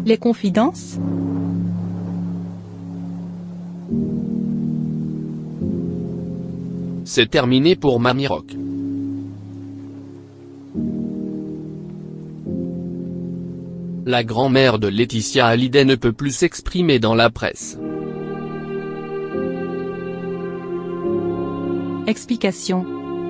Les confidences. C'est terminé pour Mamie Rock. La grand-mère de Laetitia Hallyday ne peut plus s'exprimer dans la presse. Explication.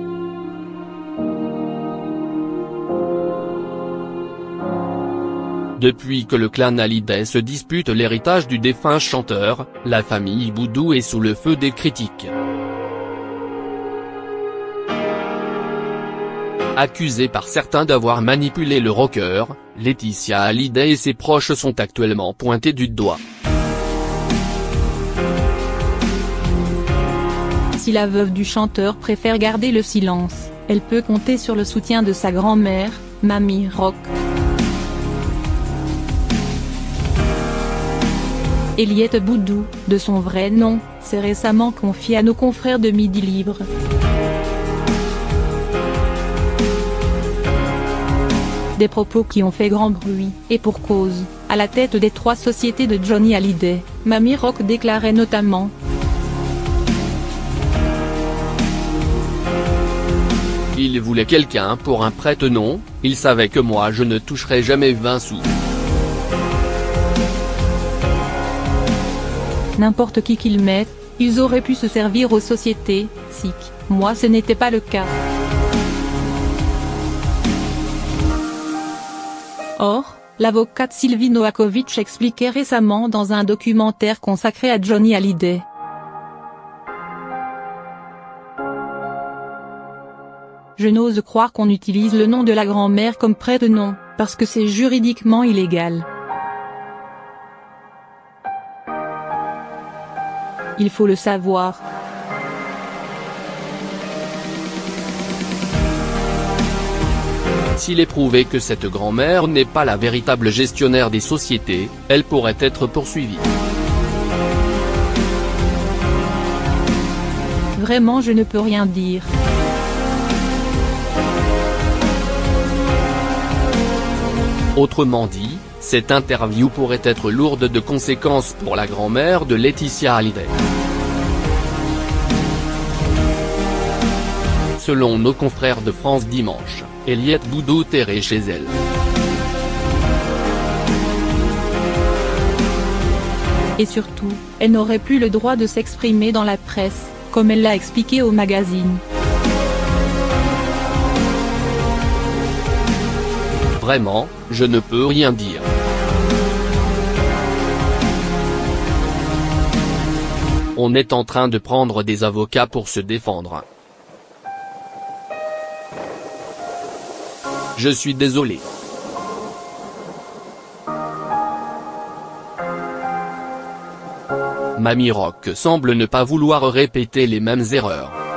Depuis que le clan Hallyday se dispute l'héritage du défunt chanteur, la famille Boudou est sous le feu des critiques. Accusée par certains d'avoir manipulé le rocker, Laetitia Hallyday et ses proches sont actuellement pointés du doigt. Si la veuve du chanteur préfère garder le silence, elle peut compter sur le soutien de sa grand-mère, Mamie Rock. Eliette Boudou, de son vrai nom, s'est récemment confiée à nos confrères de Midi Libre. Des propos qui ont fait grand bruit, et pour cause, à la tête des 3 sociétés de Johnny Hallyday, Mamie Rock déclarait notamment : Il voulait quelqu'un pour un prête-nom, il savait que moi je ne toucherais jamais 20 sous. N'importe qui qu'ils mettent, ils auraient pu se servir aux sociétés, sic, moi ce n'était pas le cas. Or, l'avocate Sylvie Novakovic expliquait récemment dans un documentaire consacré à Johnny Hallyday. Je n'ose croire qu'on utilise le nom de la grand-mère comme prête-nom, parce que c'est juridiquement illégal. Il faut le savoir. S'il est prouvé que cette grand-mère n'est pas la véritable gestionnaire des sociétés, elle pourrait être poursuivie. Vraiment je ne peux rien dire. Autrement dit, cette interview pourrait être lourde de conséquences pour la grand-mère de Laetitia Hallyday. Selon nos confrères de France Dimanche, Eliette Boudou terrait chez elle. Et surtout, elle n'aurait plus le droit de s'exprimer dans la presse, comme elle l'a expliqué au magazine. Vraiment, je ne peux rien dire. On est en train de prendre des avocats pour se défendre. Je suis désolé. Mamie Rock semble ne pas vouloir répéter les mêmes erreurs.